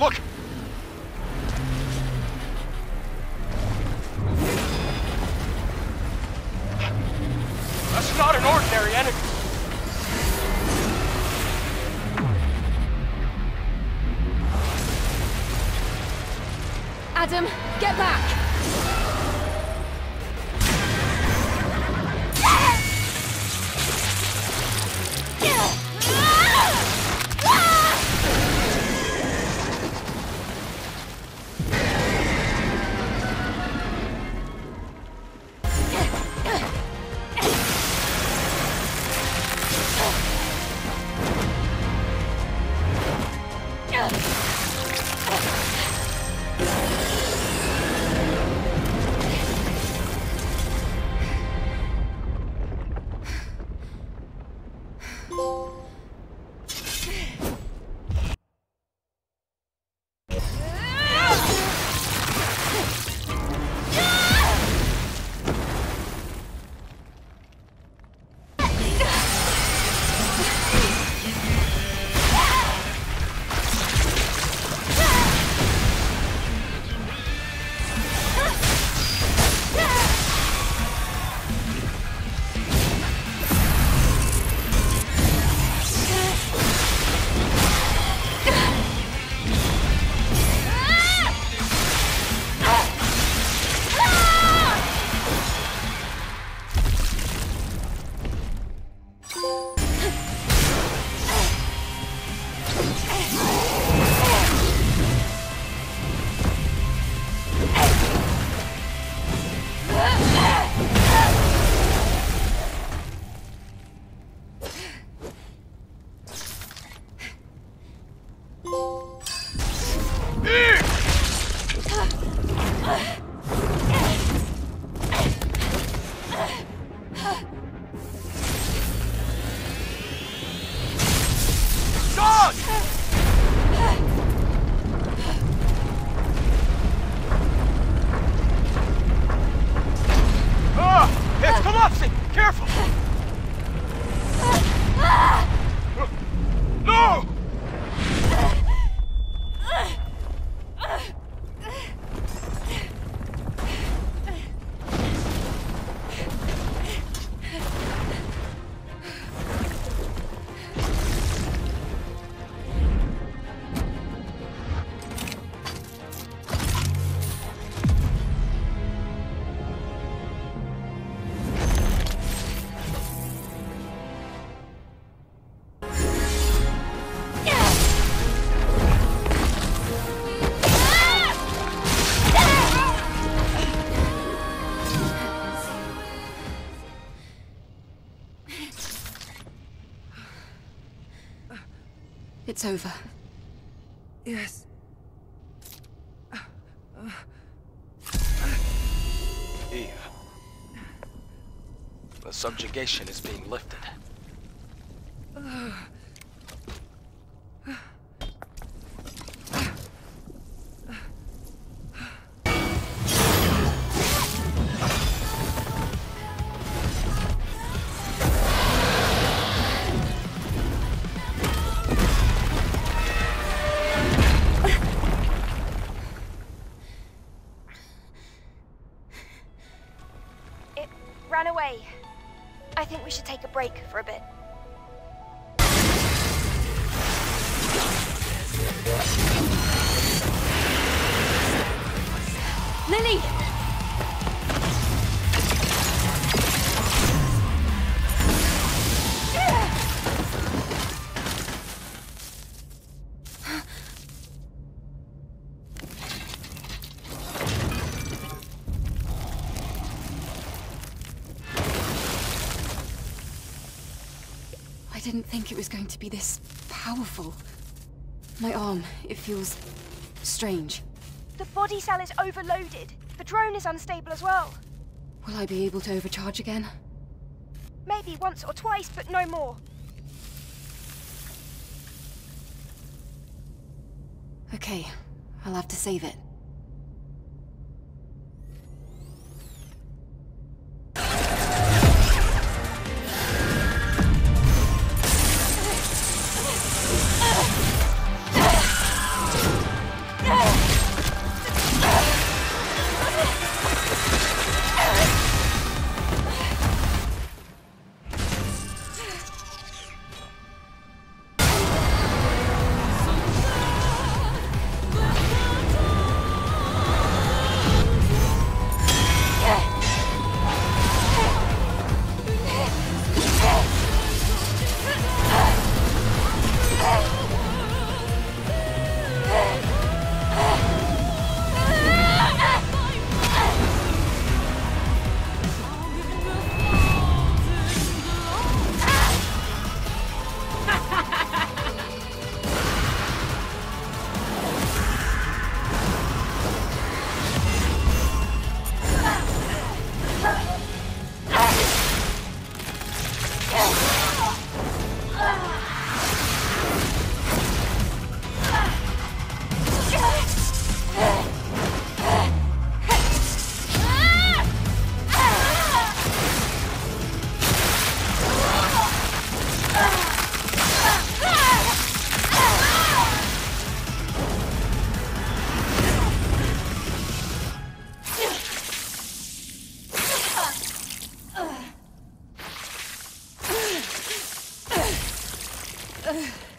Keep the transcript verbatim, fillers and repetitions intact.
Look! That's not an ordinary enemy. Adam, get back! It's over. Yes. Eve. The subjugation is being lifted. Ran away. I think we should take a break for a bit. Lily! I didn't think it was going to be this powerful. My arm, it feels strange. The body cell is overloaded. The drone is unstable as well. Will I be able to overcharge again? Maybe once or twice, but no more. Okay, I'll have to save it. Ugh.